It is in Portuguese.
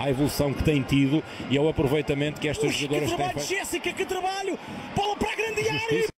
à evolução que tem tido e ao aproveitamento que estas jogadoras têm feito. Jéssica, que trabalho! Bola para a grande área!